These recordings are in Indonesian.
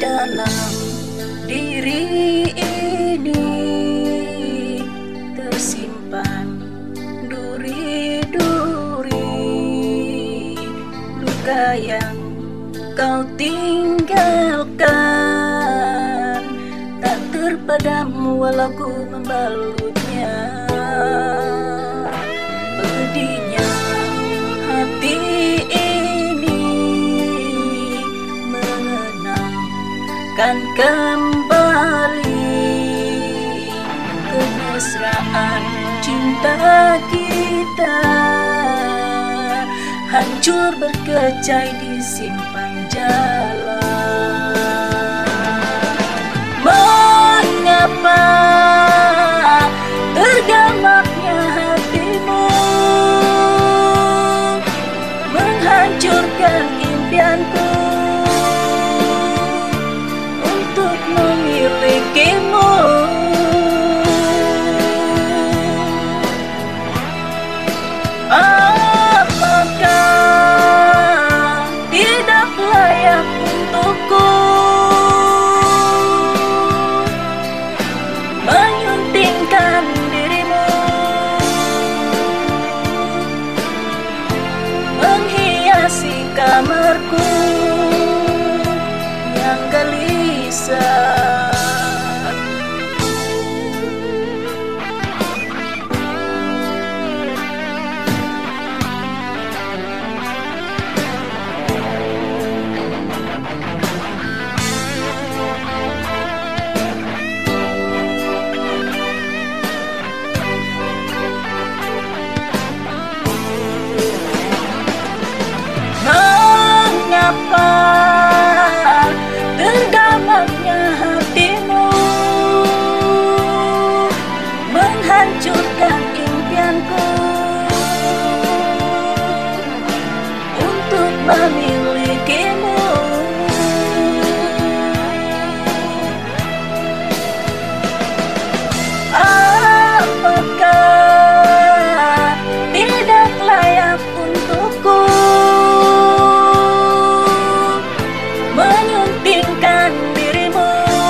dalam diri ini tersimpan duri-duri luka yang kau tinggalkan, tak terpadam walau ku membalutnya. Pedihnya hati ini mengenangkan kembali kemesraan cinta kita, hancur berkecai di simpang jalan. Mengapa tergamaknya hatimu, menghancurkan impianku untuk memilikimu? Apakah tidak layak untukku menyuntingkan dirimu, menghiasi kamarku yang gelisah? Mengapa tergamaknya hatimu, menghancurkan impianku untuk memilikimu? Apakah tidak layak untukku menyuntingkan dirimu,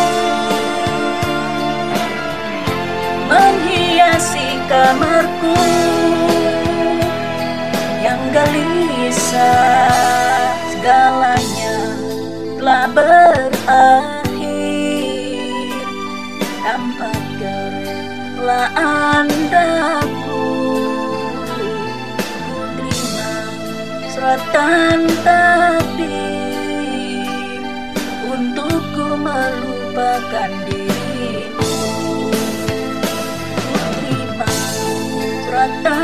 menghiasi kamarku yang gelisah? Segalanya telah berakhir tanpa kerelaan daku. Ku terima suratan takdir untuk ku melupakan dirimu. Ku terima suratan